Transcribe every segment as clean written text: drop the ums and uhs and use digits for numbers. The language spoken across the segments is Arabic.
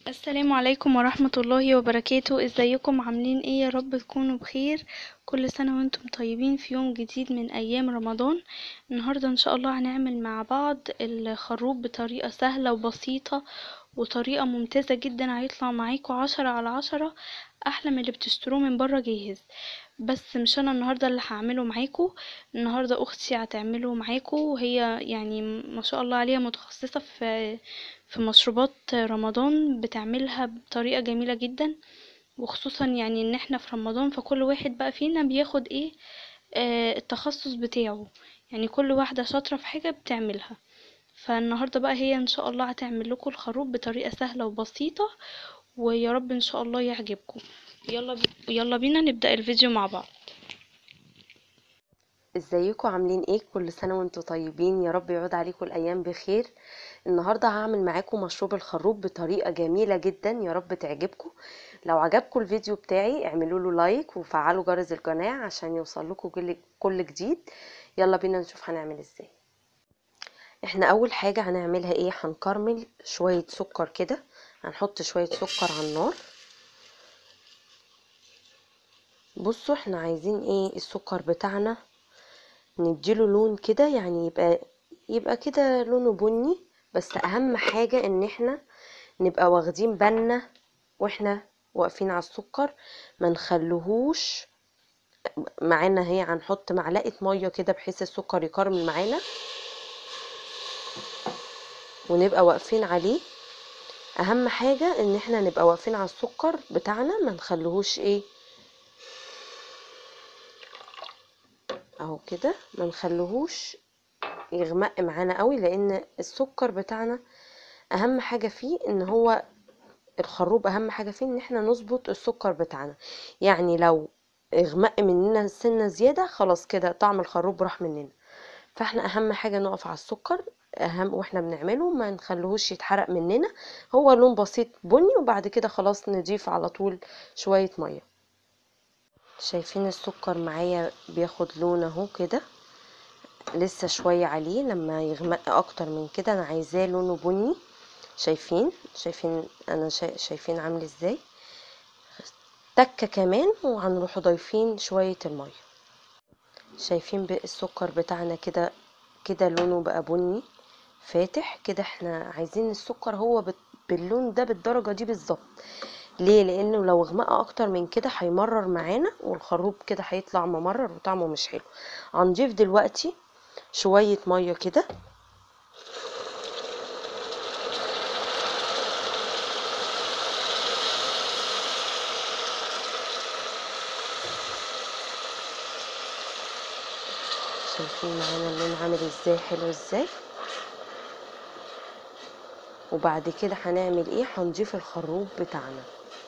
السلام عليكم ورحمة الله وبركاته. ازيكم عاملين ايه؟ يا رب تكونوا بخير. كل سنة وانتم طيبين في يوم جديد من ايام رمضان. النهاردة ان شاء الله هنعمل مع بعض الخروب بطريقة سهلة وبسيطة وطريقة ممتازة جدا. هيطلع معاكم 10/10، احلى من اللي بتشتروه من بره جاهز. بس مش انا النهارده اللي هعمله معاكم، النهارده اختي هتعمله معاكم، وهي يعني ما شاء الله عليها متخصصة في مشروبات رمضان، بتعملها بطريقة جميلة جدا. وخصوصا يعني ان احنا في رمضان، فكل واحد بقى فينا بياخد ايه التخصص بتاعه. يعني كل واحدة شاطرة في حاجة بتعملها. فالنهاردة بقى هي ان شاء الله هتعمل لكم الخروب بطريقة سهلة وبسيطة، ويا رب ان شاء الله يعجبكم. يلا بينا نبدأ الفيديو مع بعض. ازيكم عاملين ايه؟ كل سنة وانتم طيبين، يا رب يعود عليكم الايام بخير. النهاردة هعمل معاكم مشروب الخروب بطريقة جميلة جدا، يا رب تعجبكم. لو عجبكم الفيديو بتاعي اعملوا له لايك وفعلوا جرس القناة عشان يوصل لكم كل جديد. يلا بينا نشوف هنعمل ازاي. احنا اول حاجة هنعملها ايه؟ هنكرمل شوية سكر كده. هنحط شوية سكر على النار. بصوا احنا عايزين ايه؟ السكر بتاعنا نديله لون كده، يعني يبقى كده لونه بني. بس اهم حاجة ان احنا نبقى واخدين بالنا واحنا واقفين على السكر، ما نخلوهوش معانا. هي هنحط معلقة مية كده بحيث السكر يكرمل معانا، ونبقى واقفين عليه. اهم حاجة ان احنا نبقى واقفين على السكر بتاعنا، ما نخلوهوش ايه اهو كده، ما نخلوهوش يغمق معانا قوي، لان السكر بتاعنا اهم حاجة فيه ان هو الخروب، اهم حاجه فيه ان احنا نظبط السكر بتاعنا. يعني لو اغمق مننا سنه زياده، خلاص كده طعم الخروب راح مننا. فاحنا اهم حاجه نقف على السكر، اهم واحنا بنعمله ما نخليهوش يتحرق مننا. هو لون بسيط بني، وبعد كده خلاص نضيف على طول شويه ميه. شايفين السكر معايا بياخد لون اهو كده، لسه شويه عليه. لما يغمق اكتر من كده انا عايزاه لونه بني. شايفين انا شايفين عامل ازاي؟ تكة كمان وهنروح ضايفين شوية المية. شايفين بقى السكر بتاعنا كده، كده لونه بقى بني فاتح كده. احنا عايزين السكر هو باللون ده بالدرجة دي بالظبط. ليه؟ لانه لو غمق اكتر من كده هيمرر معانا، والخروب كده هيطلع ممرر وطعمه مش حلو. هنضيف دلوقتي شوية مية كده. شايفين معانا اللون عامل ازاي؟ حلو ازاي؟ وبعد كده هنعمل ايه؟ هنضيف الخروب بتاعنا.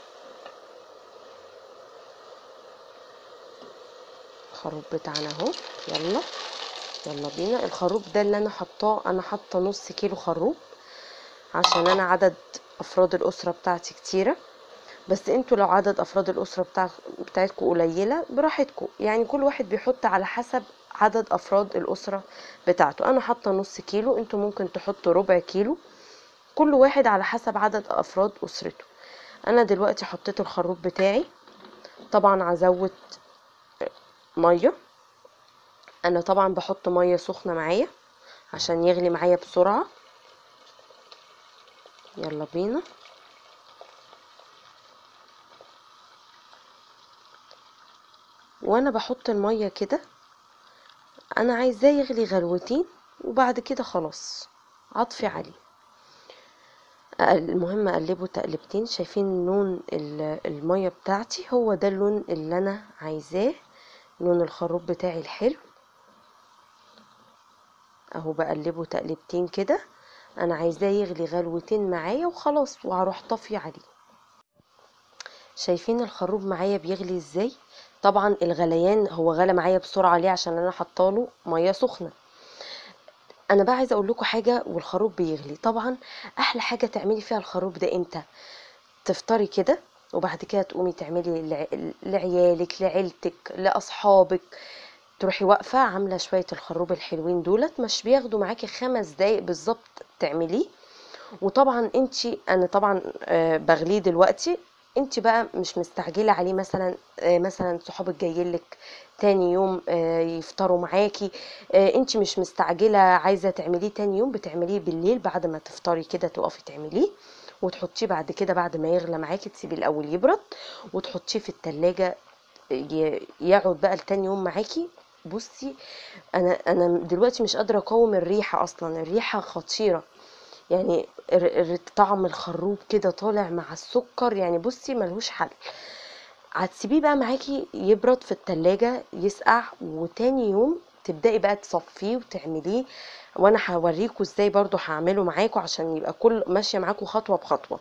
الخروب بتاعنا اهو. يلا يلا بينا. الخروب ده اللي انا حطاه، انا حاطه نص كيلو خروب عشان انا عدد افراد الاسره بتاعتي كتيره. بس انتوا لو عدد افراد الاسره بتاعتكم قليله براحتكم، يعني كل واحد بيحط على حسب عدد افراد الاسره بتاعته. انا حاطه نص كيلو، انتوا ممكن تحطوا ربع كيلو، كل واحد على حسب عدد افراد اسرته. انا دلوقتي حطيت الخروب بتاعي. طبعا هزود ميه. انا طبعا بحط ميه سخنه معايا عشان يغلي معايا بسرعه. يلا بينا. وانا بحط الميه كده انا عايزاه يغلي غلوتين، وبعد كده خلاص عطفي عليه. المهم اقلبه تقلبتين. شايفين لون الميه بتاعتي؟ هو ده اللون اللي انا عايزاه، لون الخروب بتاعي الحلو اهو. بقلبه تقلبتين كده، انا عايزاه يغلي غلوتين معايا وخلاص، وهروح طافيه عليه. شايفين الخروب معايا بيغلي ازاي؟ طبعا الغليان هو غلى معايا بسرعه ليه؟ عشان انا حطاله ميه سخنه. انا بقى عايزه اقول لكم حاجه. والخروب بيغلي طبعا احلى حاجه تعملي فيها الخروب ده امتى؟ تفطري كده، وبعد كده تقومي تعملي لعيالك، لعيلتك، لاصحابك. تروحي واقفه عامله شويه الخروب الحلوين دولت، مش بياخدوا معاكي 5 دقايق بالظبط تعمليه. وطبعا انا طبعا بغليه دلوقتي. انت بقى مش مستعجله عليه، مثلا صحابك جايين لك تاني يوم يفطروا معاكي، انت مش مستعجله عايزه تعمليه تاني يوم، بتعمليه بالليل بعد ما تفطري كده تقفي تعمليه، وتحطيه بعد كده بعد ما يغلى معاكي تسيبيه الاول يبرد وتحطيه في التلاجة يقعد بقى لتاني يوم معاكي. بصي انا دلوقتي مش قادره اقاوم الريحه، اصلا الريحه خطيره يعني. طعم الخروب كده طالع مع السكر يعني، بصي ملهوش حل. هتسيبيه بقى معاكي يبرد في التلاجة يسقع، وتاني يوم تبدأي بقى تصفيه وتعمليه، وانا هوريكم ازاي برضو هعمله معاكم عشان يبقى كل ماشية معاكم خطوة بخطوة.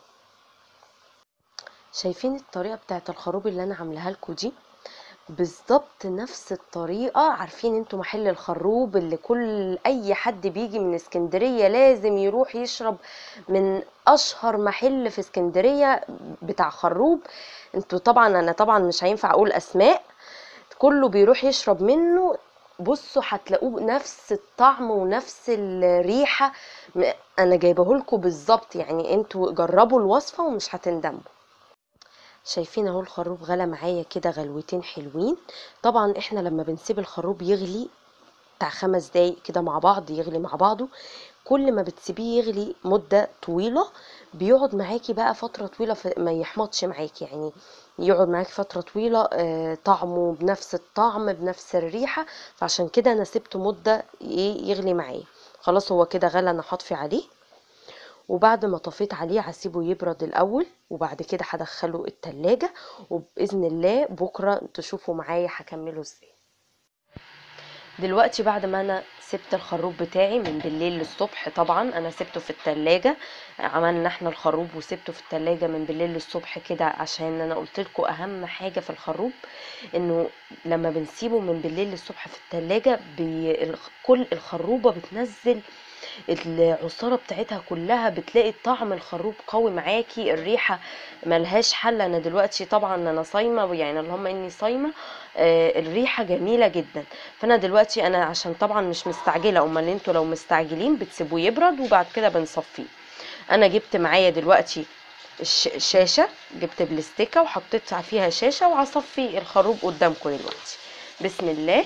شايفين الطريقة بتاعت الخروب اللي انا عاملاها لكم دي؟ بالظبط نفس الطريقة. عارفين انتوا محل الخروب اللي اي حد بيجي من اسكندرية لازم يروح يشرب من اشهر محل في اسكندرية بتاع خروب؟ انتوا طبعا، انا طبعا مش هينفع اقول اسماء، كله بيروح يشرب منه. بصوا هتلاقوه نفس الطعم ونفس الريحة، انا جايبه لكم بالظبط يعني. انتوا جربوا الوصفة ومش هتندموا. شايفين اهو الخروب غلى معايا كده غلوتين حلوين. طبعا احنا لما بنسيب الخروب يغلي بتاع 5 دقايق كده مع بعض يغلي مع بعضه، كل ما بتسيبيه يغلي مدة طويلة بيقعد معاكي بقى فترة طويلة، ما يحمضش معاكي يعني، يقعد معاكي فترة طويلة طعمه بنفس الطعم بنفس الريحة. فعشان كده انا سبته مدة يغلي معايا. خلاص هو كده غلى، انا هطفي عليه، وبعد ما طفيت عليه هسيبه يبرد الاول، وبعد كده هدخله التلاجة، وباذن الله بكره تشوفوا معايا هكمله ازاي. دلوقتي بعد ما انا سبت الخروب بتاعي من بالليل للصبح، طبعا انا سبته في التلاجة، عملنا احنا الخروب وسبته في التلاجة من بالليل للصبح كده، عشان انا قلت لكم اهم حاجة في الخروب انه لما بنسيبه من بالليل للصبح في التلاجة كل الخروبة بتنزل العصارة بتاعتها كلها، بتلاقي طعم الخروب قوي معاكي، الريحة ملهاش حل. انا دلوقتي طبعا انا صايمة يعني، اللهم اني صايمة، الريحة جميلة جدا. فانا دلوقتي انا عشان طبعا مش مستعجلة، امال انتوا لو مستعجلين بتسيبوه يبرد وبعد كده بنصفيه. انا جبت معايا دلوقتي شاشة، جبت بلاستيكة وحطيت فيها شاشة وهصفي الخروب قدامكم دلوقتي. بسم الله.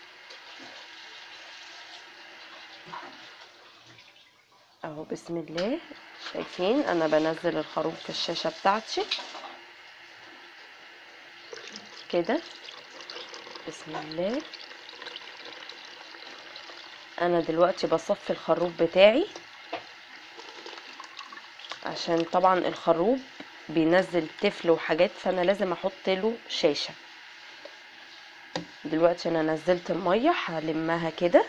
اهو بسم الله. شايفين انا بنزل الخروب في الشاشة بتاعتي كده. بسم الله. انا دلوقتي بصفي الخروب بتاعي، عشان طبعا الخروب بينزل تفل وحاجات، فانا لازم احط له شاشة. دلوقتي انا نزلت المية هلمها كده،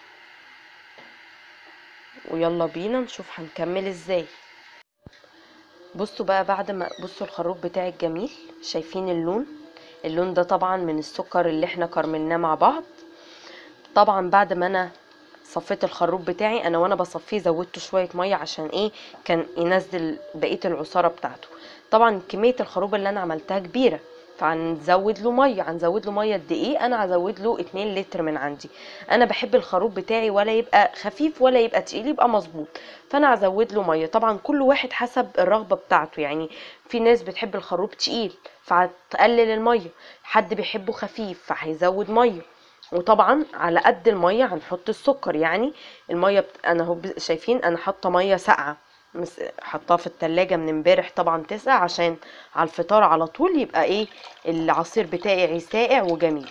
ويلا بينا نشوف هنكمل ازاي. بصوا بقى بعد ما بصوا الخروب بتاعي الجميل، شايفين اللون ده طبعا من السكر اللي احنا كرملناه مع بعض. طبعا بعد ما انا صفيت الخروب بتاعي، انا وانا بصفيه زودته شويه ميه عشان ايه، كان ينزل بقيه العصاره بتاعته. طبعا كميه الخروب اللي انا عملتها كبيره، فهنزود له ميه قد ايه؟ انا هزود له 2 لتر من عندي. انا بحب الخروب بتاعي ولا يبقى خفيف ولا يبقى تقيل، يبقى مظبوط، فانا هزود له ميه. طبعا كل واحد حسب الرغبه بتاعته يعني، في ناس بتحب الخروب تقيل فهتقلل الميه، حد بيحبه خفيف فهيزود ميه، وطبعا على قد الميه هنحط السكر يعني. الميه انا اهو شايفين انا حاطه ميه ساقعه، حطاها في التلاجة من امبارح طبعا تسقع، عشان على الفطار على طول يبقى ايه العصير بتاعي ساقع وجميل.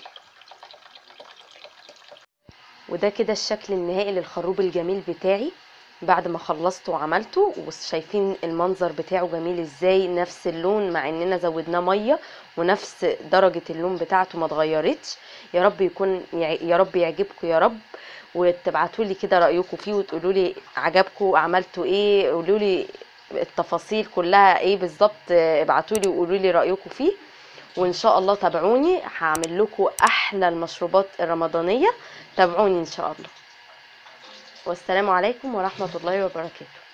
وده كده الشكل النهائي للخروب الجميل بتاعي بعد ما خلصته وعملته. وشايفين المنظر بتاعه جميل ازاي، نفس اللون مع اننا زودناه ميه، ونفس درجة اللون بتاعته ما اتغيرتش. يا رب يا رب يعجبكم يا رب، وتبعتوا لي كده رأيكم فيه وتقولوا لي عجبكم عملتوا ايه، قولوا لي التفاصيل كلها ايه بالظبط، ابعتوا لي وقولوا لي رأيكم فيه. وان شاء الله تابعوني، هعمل لكم احلى المشروبات الرمضانية. تابعوني ان شاء الله. والسلام عليكم ورحمة الله وبركاته.